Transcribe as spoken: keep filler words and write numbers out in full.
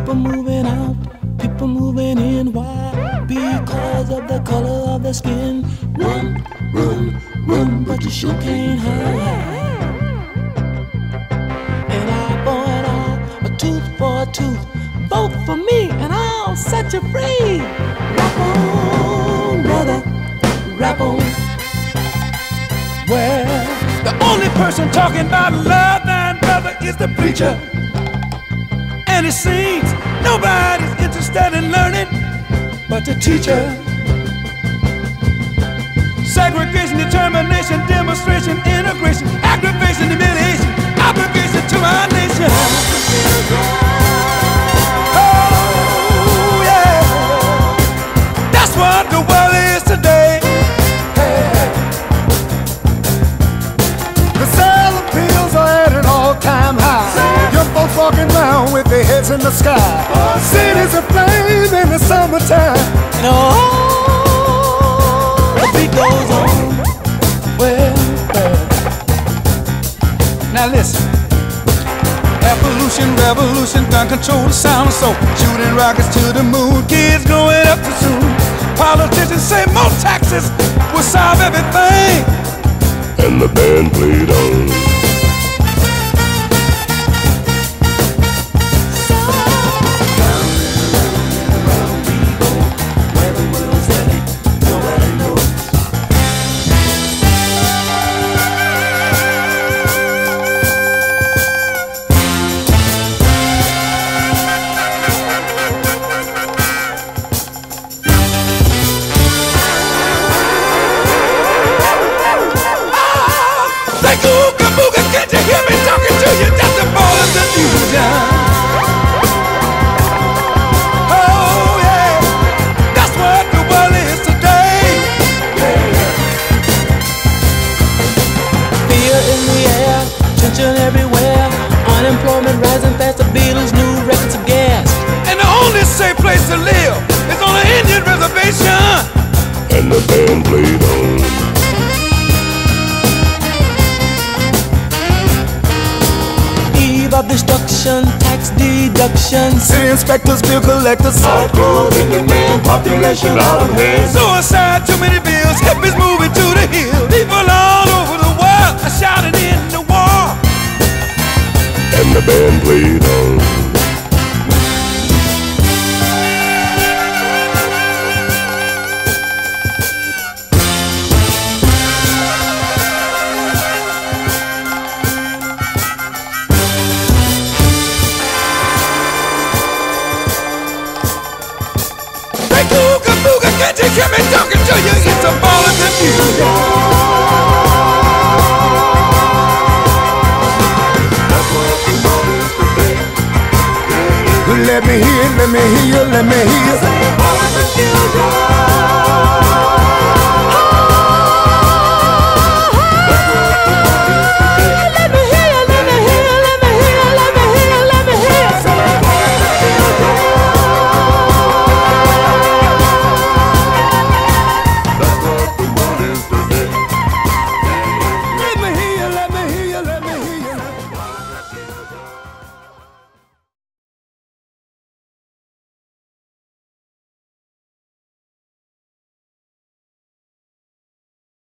People moving out, people moving in. Why? Because of the color of their skin. Run, run, run, but you sure can't hide. An eye for an eye, a tooth for a tooth. Vote for me and I'll set you free. Rap on, brother, rap on. Well, the only person talking about love, then, brother, is the preacher. And it seems nobody's interested in learning but the teacher. Segregation, determination, demonstration, integration, aggravation, humiliation, obligation to our nation. Oh yeah, that's what the world is today. Hey. The sale of pills are at an all-time high. Young folks walking around with their heads in the sky. Cities aflame in the summertime. And oh, the beat goes on. Well, well. Now listen. Evolution, revolution, gun control the sound so shooting rockets to the moon. Kids growing up too soon. Politicians say more taxes will solve everything. And the band played on. Everywhere, unemployment rising fast, the Beatles' new records of gas. And the only safe place to live is on an Indian reservation. And the band played on. Eve of destruction, tax deduction, city inspectors, bill collectors, hardcore in demand, population out of hand. Suicide, too many bills, hippies moving to the hills. People all over the world are shouting in the war. And the band played on. Hey, Googa Booga, can't you hear me talking to you? It's a ball of confusion. Let me hear, let me hear, let me hear.